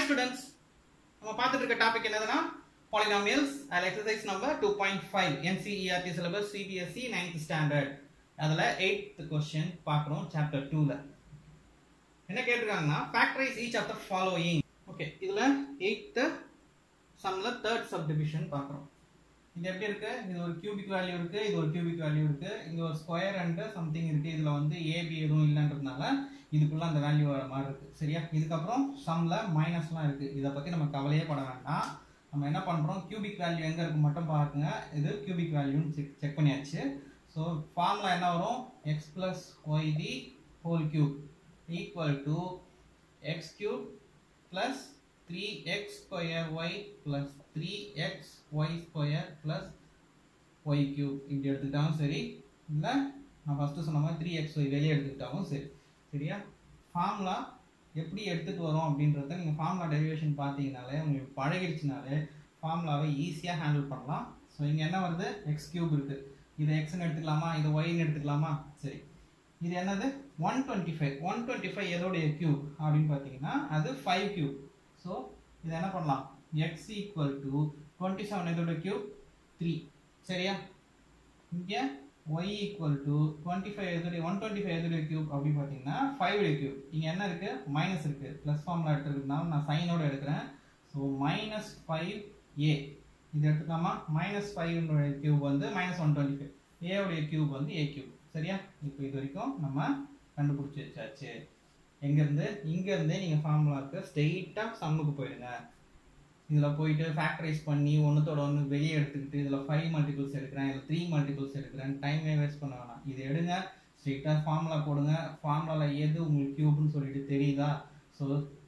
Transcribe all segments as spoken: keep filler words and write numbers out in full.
students, நம்ம பார்த்துட்டு இருக்க டாபிக் என்னதுன்னா polynomials and exercise number two point five N C E R T syllabus C B S E ninth standard. அதுல eighth question பார்க்குறோம் chapter two ல. என்ன கேட்டிருக்காங்கன்னா factorize each of the following. Okay, இதுல eighth sumல third subdivision பார்க்குறோம். இது எப்படி இருக்கு? இது ஒரு cubic value இருக்கு, இது ஒரு cubic value இருக்கு, இங்க ஒரு square and something இருக்கு. இதுல வந்து A B எதுவும் இல்லன்றதுனால இதுக்குள்ள அந்த வேல்யூ வர மாதிரி இருக்கு. சரியா? இதுக்கு அப்புறம் சம்ல மைனஸ்லாம் இருக்கு. இத பத்தி நம்ம கவலையே பட வேண்டாம். நம்ம என்ன பண்றோம், cubic value எங்க இருக்கு மட்டும் பாருங்க. இது cubic value செக் பண்ணியாச்சு. சோ ஃபார்முலா என்ன வரும்? x plus y the whole cube equal to x cube plus three x square y plus three x y square plus y cube. இப்படி எடுத்துக்கிட்டாலும் சரி, இல்ல நான் ஃபர்ஸ்ட் சொன்ன மாதிரி three x y வெளியே எடுத்துக்கிட்டாலும் சரி. சரியா? ஃபார்முலா எப்படி எடுத்துட்டு வரோம் அப்படின்றத நீங்க ஃபார்முலா டெரிவேஷன் பார்த்தீங்கனாலே உங்களுக்கு பழகிடுச்சுனாலே ஃபார்முலாவை ஈஸியா ஹேண்டில் பண்ணலாம். ஸோ இங்க என்ன வருது? x கியூப் இருக்கு. இதை எக்ஸ்ன்னு எடுத்துக்கலாமா, இது ஒய்ன்னு எடுத்துக்கலாமா? சரி, இது என்னது? One twenty five one twenty five எதோடைய கியூப் அப்படின்னு பார்த்தீங்கன்னா அது ஃபைவ் கியூப். ஸோ இதை என்ன பண்ணலாம்? x equal to twenty seven எதோட கியூப்? த்ரீ. சரியா? இங்கே y equal to twenty-five எதுடைய one twenty-five எதுடைய cube அப்படி பார்த்தீங்கன்னா five உடைய cube. இங்க என்ன இருக்கு? மைனஸ் இருக்கு. பிளஸ் ஃபார்முலா எடுத்துக்கிறதுனால நான் சைனோட எடுக்கிறேன். ஸோ மைனஸ் ஃபைவ் ஏ இது எடுத்துக்காமா மைனஸ் ஃபைவ் கியூப் வந்து minus one twenty five a உடைய கியூப் வந்து ஏ கியூப். சரியா? இப்போ இது வரைக்கும் நம்ம கண்டுபிடிச்சி வச்சாச்சு. எங்கேருந்து? இங்கேருந்தே நீங்கள் ஃபார்முலாவுக்கு ஸ்ட்ரெயிட்டாக சம்முக்கு போயிடுங்க. இதில் போயிட்டு ஃபேக்டரைஸ் பண்ணி ஒன்றுத்தோட ஒன்று வெளியே எடுத்துக்கிட்டு இதில் ஃபைவ் மல்டிபிள்ஸ் எடுக்கிறேன், இதில் த்ரீ மல்டிபிள்ஸ் எடுக்கிறேன், டைமே வேஸ்ட் பண்ண வேணாம். இது எடுங்க, ஸ்ட்ரெயிட்டாக ஃபார்முலா போடுங்க. ஃபார்முலாவில் எது உங்களுக்கு கியூப்னு சொல்லிட்டு தெரியுதா? So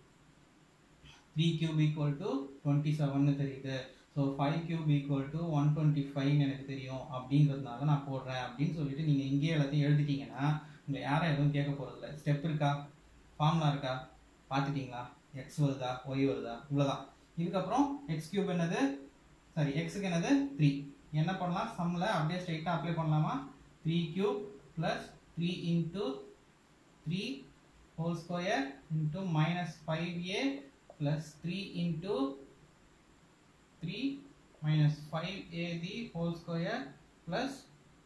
three cube equal to twenty செவன்னு தெரியுது. So five cube equal to one twenty ஃபைவ்னு எனக்கு தெரியும் அப்படின்றதுனால நான் போடுறேன் அப்படின்னு சொல்லிட்டு நீங்கள் இங்கேயே எல்லாத்தையும் எழுதிட்டீங்கன்னா உங்களை யாரும் எதுவும் கேட்க போகிறதில்ல. ஸ்டெப் இருக்கா, ஃபார்முலா இருக்கா, பார்த்துட்டிங்களா, எக்ஸ் வருதா ஒய் வருதா, இவ்வளோதான். இதுக்கப்புறம் எக்ஸ் கியூப் என்னது? சாரி, எக்ஸுக்கு என்னது? த்ரீ. என்ன பண்ணலாம்? சம்மில் அப்படியே ஸ்ட்ரெயிட்டாக அப்ளை பண்ணலாமா? Three cube plus three into three whole square into minus five a plus three into three minus five a the whole square plus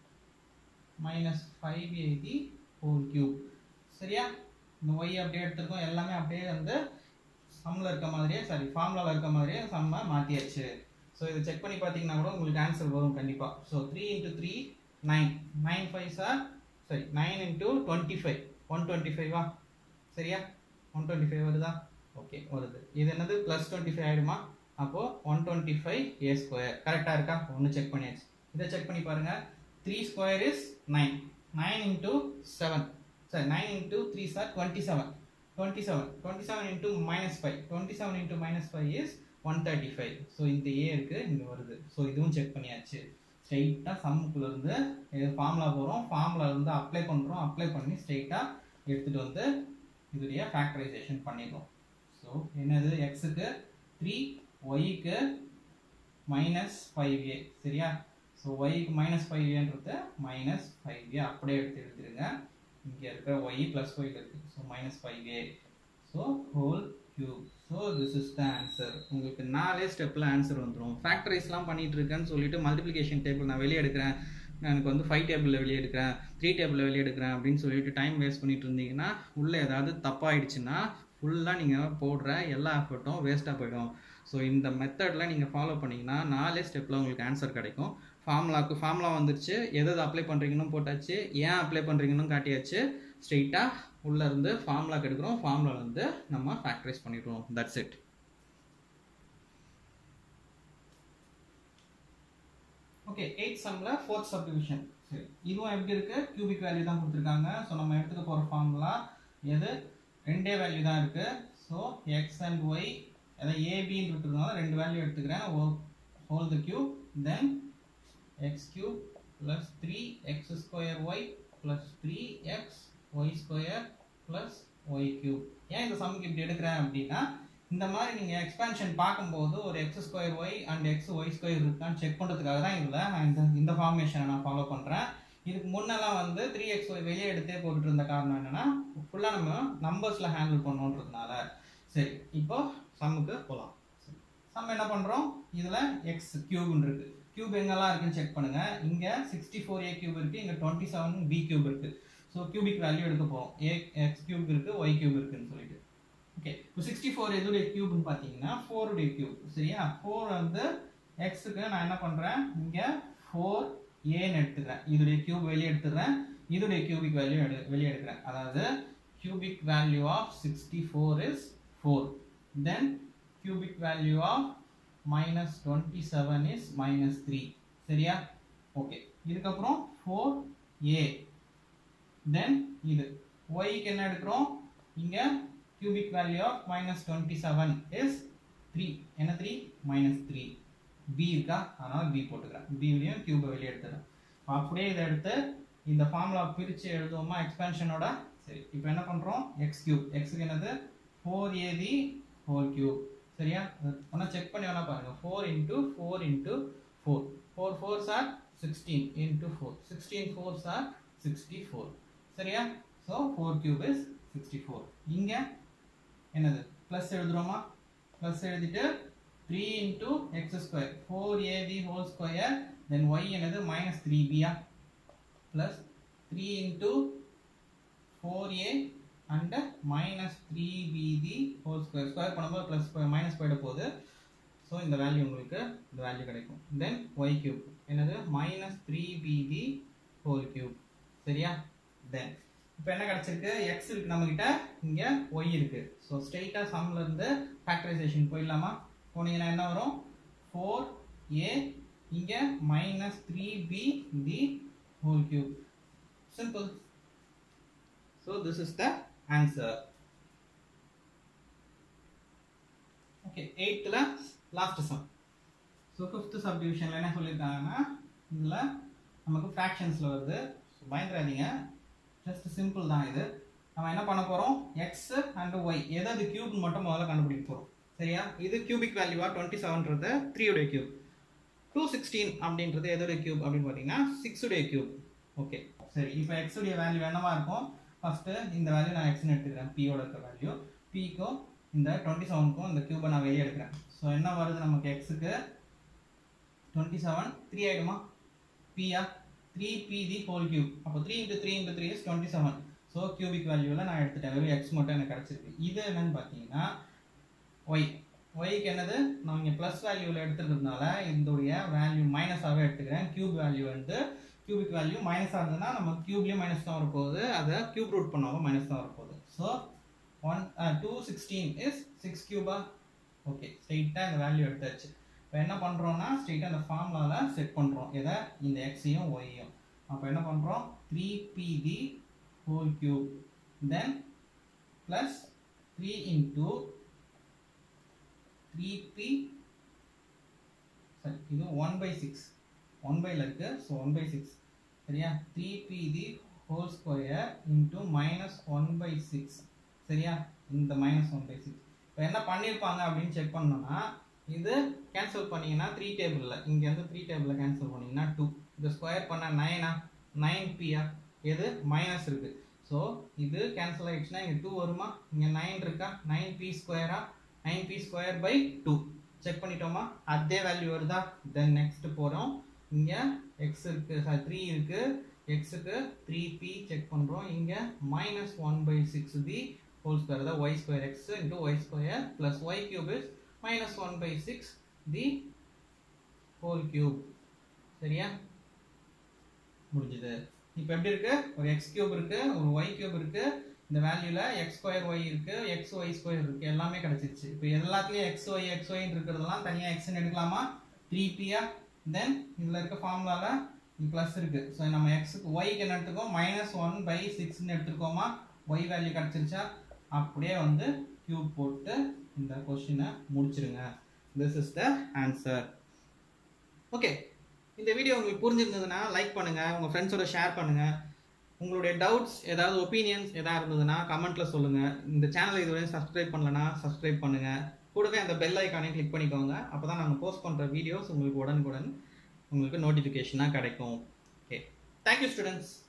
minus five a the whole cube. சரியா? இந்த Y அப்படியே எடுத்துருக்கோம். எல்லாமே அப்படியே வந்து சம்மில் இருக்க மாதிரியே சாரி ஃபார்முலாவில் இருக்க மாதிரியே சம்மை மாற்றியாச்சு. ஸோ இதை செக் பண்ணி பார்த்தீங்கன்னா கூட உங்களுக்கு ஆன்சர் வரும் கண்டிப்பாக. So three into three nine nine five sir சரி nine into twenty five one twenty ஃபைவா? சரியா? ஒன் டுவெண்ட்டி ஃபைவ் வருதா? ஓகே வருது. இது என்னது? ப்ளஸ் டுவெண்ட்டி ஃபைவ் ஆகிடுமா? அப்போது one twenty five a square கரெக்டாக இருக்கா? ஒன்று செக் பண்ணியாச்சு. இதை செக் பண்ணி பாருங்கள். Three square is nine nine into seven sorry nine into three sir twenty seven twenty-seven twenty-seven into minus five twenty-seven into minus five is one thirty-five. So இந்த a இருக்கு, இங்கே வருது. ஸோ இதுவும் check பண்ணியாச்சு. ஸ்ட்ரெயிட்டாக சம்முக்குள்ளேருந்து formula போகிறோம், ஃபார்முலாலேருந்து apply பண்ணுறோம், apply பண்ணி ஸ்ட்ரெயிட்டாக எடுத்துகிட்டு வந்து இதுடைய ஃபேக்டரைசேஷன் பண்ணிடுறோம். ஸோ என்னது? எக்ஸுக்கு த்ரீ, ஒய்க்கு மைனஸ் ஃபைவ் ஏ. சரியா? ஸோ ஒய்க்கு மைனஸ் ஃபைவ் ஏன்றது மைனஸ் ஃபைவ் ஏ அப்படியே எடுத்து எடுத்துருங்க. இங்கே இருக்கிற y plus y இருக்கு. So minus five a. So whole cube. So this is the answer. உங்களுக்கு நாலே ஸ்டெப்பில் ஆன்சர் வந்துடும். ஃபேக்டரைஸ்லாம் பண்ணிட்டு இருக்கேன்னு சொல்லிட்டு மல்டிப்ளிகேஷன் டேபிள் நான் வெளியே எடுக்கிறேன், எனக்கு வந்து ஃபைவ் டேபிளில் வெளியே எடுக்கிறேன், த்ரீ டேபிளில் வெளியே எடுக்கிறேன் அப்படின்னு சொல்லிட்டு டைம் வேஸ்ட் பண்ணிட்டு இருந்தீங்கன்னா உள்ளே ஏதாவது தப்பாயிடுச்சுன்னா ஃபுல்லாக நீங்கள் போடுற எல்லா எஃபர்ட்டும் வேஸ்ட்டாக போயிடும். ஸோ இந்த மெத்தடில் நீங்கள் ஃபாலோ பண்ணிங்கன்னா நாலே ஸ்டெப்பில் உங்களுக்கு ஆன்சர் கிடைக்கும். ஃபார்முலாவுக்கு ஃபார்முலா வந்துருச்சு, எது எது அப்ளை பண்ணுறீங்கன்னு போட்டாச்சு, ஏன் அப்ளை பண்ணுறீங்கன்னு காட்டியாச்சு. ஸ்ட்ரெயிட்டாக உள்ளேருந்து ஃபார்முலாக்கு எடுக்கிறோம், ஃபார்முலாவிலேருந்து நம்ம ஃபேக்டரைஸ் பண்ணிடுவோம். That's it. ஓகே, எயிட் சம்மில் ஃபோர்த் சப்டிவிஷன். சரி, இதுவும் எப்படி இருக்குது? கியூபிக் வேல்யூ தான் கொடுத்துருக்காங்க. ஸோ நம்ம எடுத்துக்க போகிற ஃபார்முலா எது? ரெண்டே வேல்யூ தான் இருக்குது. ஸோ எக்ஸ் அண்ட் ஒய் அதாவது ஏபின்னு இருக்கிறதுனால ரெண்டு வேல்யூ எடுத்துக்கிறேன். Whole the cube then x cube plus three x square y plus three x y square plus y cube. ஏன் இந்த சம்முக்கு இப்படி எடுக்கிறேன் அப்படின்னா, இந்த மாதிரி நீங்கள் எக்ஸ்பேன்ஷன் பார்க்கும்போது ஒரு x square y and x y square இருக்கான்னு செக் பண்ணுறதுக்காக தான் இதில் நான் இந்த இந்த ஃபார்மேஷனை நான் ஃபாலோ பண்ணுறேன். இதுக்கு முன்னெல்லாம் வந்து த்ரீ எக்ஸ் ஒய் வெளியே எடுத்தே போட்டுட்டு இருந்த காரணம் என்னென்னா ஃபுல்லாக நம்ம நம்பர்ஸில் ஹேண்டில் பண்ணோன்றதுனால. சரி, இப்போ சம்முக்கு போகலாம். சம் என்ன பண்ணுறோம், இதில் எக்ஸ் கியூப்னு இருக்குது. கியூப் எங்கெல்லாம் இருக்குன்னு செக் பண்ணுங்கள். இங்கே சிக்ஸ்டி ஃபோர் ஏ கியூப் இருக்குது, இங்கே டுவெண்ட்டி செவன் பி கியூப் இருக்குது. ஸோ கியூபிக் வேல்யூ எடுக்க போகிறோம். ஏ எக்ஸ் கியூப் இருக்குது, ஒய் கியூப் இருக்குதுன்னு சொல்லிட்டு. ஓகே, இப்போ சிக்ஸ்டி ஃபோர் எதுடைய கியூப்னு பார்த்தீங்கன்னா ஃபோருடைய கியூப். சரியா, ஃபோர் வந்து எக்ஸுக்கு நான் என்ன பண்ணுறேன், இங்கே ஃபோர் ஏன்னு எடுத்துக்கிறேன். இதுடைய கியூப் வெளியே எடுத்துக்கிறேன், இதுடைய கியூபிக் வேல்யூ எடு வெளியே எடுக்கிறேன். அதாவது cubic value of sixty-four is four. Then cubic value of minus twenty-seven is minus three. சரியா? ஓகே, இதுக்கப்புறம் four a. Then இது y க்கு என்ன எடுக்கிறோம், இங்க cubic value of minus twenty-seven is three. என்ன three? minus three. b இருக்கா, அதனால b போட்டுக்கிறேன். b உடையும் cube வெளியே எடுத்துறேன். அப்படியே இதை எடுத்து இந்த ஃபார்முலா பிரித்து எழுதுவோமா எக்ஸ்பென்ஷனோட. சரி, இப்போ என்ன பண்ணுறோம், எக்ஸ் கியூப், எக்ஸுக்கு என்னது four a the whole cube. சரியா, ஒன்றா செக் பண்ணி வேணா பாருங்கள். Four into four into four, four fours are sixteen into four, sixteen fours are sixty four. சரியா, so four cube is sixty four. இங்கே என்னது ப்ளஸ் எழுதுகிறோமா, ப்ளஸ் எழுதிட்டு three into x square, four a the whole square, then y என்னது minus three பியா, plus three into four a and minus three b the whole square. Square பண்ணும்போது plus minus போயிட போகுது. So இந்த value உங்களுக்கு இந்த value கிடைக்கும். தென் y cube என்னது minus three b the whole cube. சரியா, தென் இப்போ என்ன கிடைச்சிருக்கு, x இருக்கு நம்மகிட்ட, இங்கே y இருக்கு. ஸோ ஸ்ட்ரெயிட்டாக சம்ல இருந்து ஃபேக்டரைசேஷன் போயிடலாமா. போனீங்கன்னா என்ன வரும், ஃபோர் ஏ இங்கே minus three b the whole cube. Simple. So this is the answer. Okay, eighth la last sum. So fifth subdivision la என்ன சொல்லிருக்காங்கன்னா, இதுல நமக்கு fractionsல வருது. பயந்துராதீங்க, just simple தான் இது. நம்ம என்ன பண்ண போறோம், x and y எதாவது cube மட்டும் முதல்ல கண்டுபிடிக்க போறோம். சரியா, இது cubic value twenty seven ன்றது three உடைய cube, two sixteen அப்படின்றது எதோட cube அப்படின்னு பார்த்தீங்கன்னா six உடைய cube. ஓகே, சரி, இப்போ x உடைய வேல்யூ என்னவா இருக்கும், ஃபர்ஸ்ட் இந்த வேல்யூ நான் x ன்னு எடுத்துக்கிறேன், p ஓட இருக்க வேல்யூ, p க்கும் இந்த twenty seven க்கும் இந்த கியூபை நான் வெளியே எடுக்கிறேன். ஸோ என்ன வருது நமக்கு, x க்கு twenty seven three ஆயிடுமா, p ஆ three p the whole cube. அப்போ three into three into three is twenty-seven. So cubic வேல்யூவில் நான் எடுத்துட்டேன், வெறும் x மட்டும் எனக்கு கிடச்சிருக்கு. இது என்னன்னு பார்த்தீங்கன்னா y, yக்கு என்னது நான் இங்கே ப்ளஸ் வேல்யூவில் எடுத்துக்கிறதுனால இதோடைய வேல்யூ மைனஸாகவே எடுத்துக்கிறேன். கியூப் வேல்யூ வந்து கியூபிக் வேல்யூ மைனஸாக இருந்ததுன்னா நம்ம கியூப்லேயும் மைனஸ் தான் வரப்போகுது, அதை கியூப் ரூட் பண்ணாமல் மைனஸ் தான் வரப்போகுது. So one two sixteen is six கியூபா. ஓகே, ஸ்ட்ரெயிட்டாக இந்த வேல்யூ எடுத்தாச்சு. இப்போ என்ன பண்ணுறோம்னா ஸ்ட்ரெயிட்டாக அந்த ஃபார்முலாவில் செட் பண்ணுறோம் எதை, இந்த எக்ஸையும் ஒய்யும். அப்போ என்ன பண்ணுறோம், three b the whole cube, then plus three into three b, சரி இது ஒன் பை சிக்ஸ், ஒன் பைல இருக்கு, ஸோ ஒன் பை சிக்ஸ். சரியா, three b the whole square into minus one by six. சரியா, இந்த மைனஸ் ஒன் பை சிக்ஸ். இப்போ என்ன பண்ணியிருப்பாங்க அப்படின்னு செக் பண்ணோம்னா, இது கேன்சல் பண்ணீங்கன்னா த்ரீ டேபிளில், இங்கேருந்து த்ரீ டேபிளில் கேன்சல் பண்ணிங்கன்னா டூ, இது ஸ்கொயர் பண்ணால் நைனா, நைன் பியா, எது மைனஸ் இருக்குது. ஸோ இது கேன்சல் ஆகிடுச்சுன்னா இங்கே டூ வருமா, இங்கே நைன் இருக்கா, நைன் பி ஸ்கொயரா, nine b square by two. Check பண்ணிட்டோமா, அதே வேல்யூ வருதா. தென் நெக்ஸ்ட் போகிறோம், இங்கே எக்ஸ் இருக்குது, சாரி த்ரீ இருக்குது, எக்ஸுக்கு த்ரீ பி செக் பண்ணுறோம், இங்கே minus one by six the whole square, அதாவது y square x into y square plus y cube is minus one by six the whole cube. சரியா, முடிஞ்சுது. இப்போ எப்படி இருக்கு, ஒரு எக்ஸ் கியூப் இருக்கு, ஒரு ஒய் கியூப் இருக்கு, இந்த வேல்யூல எக்ஸ் ஸ்கொயர் ஒய் இருக்கு, எக்ஸ் ஒய் ஸ்கொயர் இருக்கு, எல்லாமே கிடைச்சிருச்சு. இப்போ எல்லாத்துலயும் எக்ஸ் ஒய் எக்ஸ் ஒய் இருக்கிறதெல்லாம் தனியா எக்ஸ்ன்னு எடுக்கலாமா, த்ரீ பியா. தென் இதுல இருக்க ஃபார்முலால பிளஸ் இருக்கு, ஸோ நம்ம எக்ஸுக்கு ஒய்க்கு என்ன எடுத்துக்கோம், மைனஸ் ஒன் பை சிக்ஸ்ன்னு எடுத்துக்கோமா, ஒய் வேல்யூ கிடைச்சிருச்சா. அப்படியே வந்து கியூப் போட்டு இந்த கொஸ்டினை முடிச்சிருங்க. This is the answer. Okay, இந்த வீடியோ உங்களுக்கு புரிஞ்சிருந்ததுன்னா லைக் பண்ணுங்க, உங்க ஃப்ரெண்ட்ஸோட ஷேர் பண்ணுங்க. உங்களுடைய டவுட்ஸ் ஏதாவது ஒப்பீனியன்ஸ் ஏதாவது இருந்ததுன்னா கமெண்ட்ல சொல்லுங்க. இந்த சேனலை இதுவரை சப்ஸ்கிரைப் பண்ணலன்னா சப்ஸ்கிரைப் பண்ணுங்க. கூடவே அந்த பெல் ஐக்கானே கிளிக் பண்ணிக்கோங்க. அப்பதான் நாங்கள் போஸ்ட் பண்ற வீடியோஸ் உங்களுக்கு உடனுக்குடன் உங்களுக்கு நோட்டிஃபிகேஷனாக கிடைக்கும். Okay, thank you students.